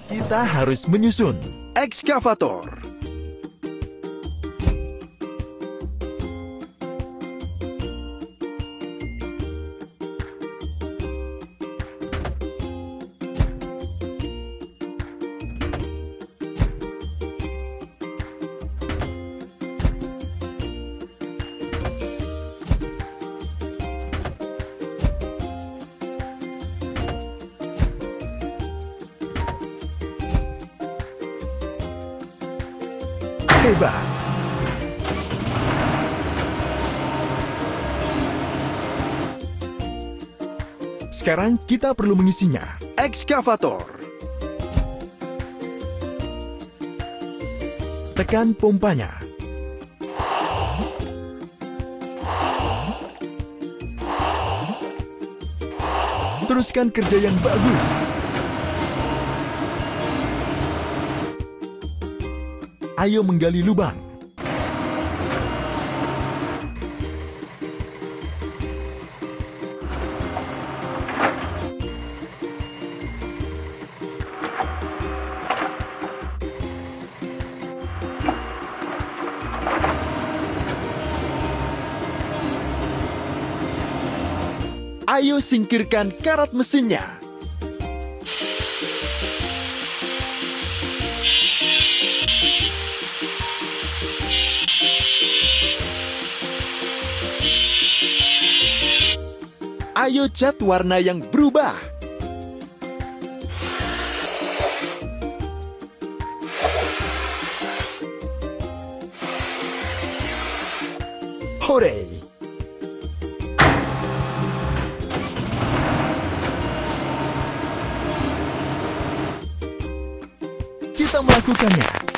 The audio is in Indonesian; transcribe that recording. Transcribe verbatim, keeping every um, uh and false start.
Kita harus menyusun ekskavator. Hebat. Sekarang kita perlu mengisinya. Ekskavator. Tekan pompanya. Teruskan kerja yang bagus. Ayo menggali lubang. Ayo singkirkan karat mesinnya. Ayo cat warna yang berubah. Hore! Kita melakukannya.